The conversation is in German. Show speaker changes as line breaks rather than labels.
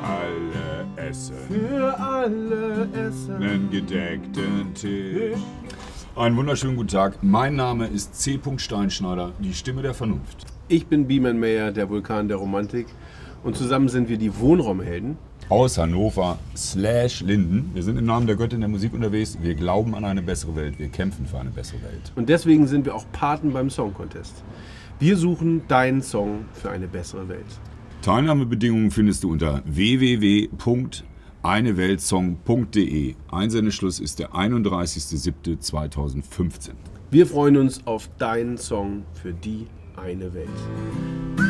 alle essen.
Für alle essen.
Einen gedeckten Tisch. Einen wunderschönen guten Tag. Mein Name ist C. Steinschneider, die Stimme der Vernunft.
Ich bin Beeman Mayer, der Vulkan der Romantik. Und zusammen sind wir die Wohnraumhelden.
Aus Hannover /Linden. Wir sind im Namen der Göttin der Musik unterwegs. Wir glauben an eine bessere Welt. Wir kämpfen für eine bessere Welt.
Und deswegen sind wir auch Paten beim Song Contest. Wir suchen deinen Song für eine bessere Welt.
Teilnahmebedingungen findest du unter www.eineweltsong.de. Einsendeschluss ist der 31.07.2015.
Wir freuen uns auf deinen Song für die eine Welt.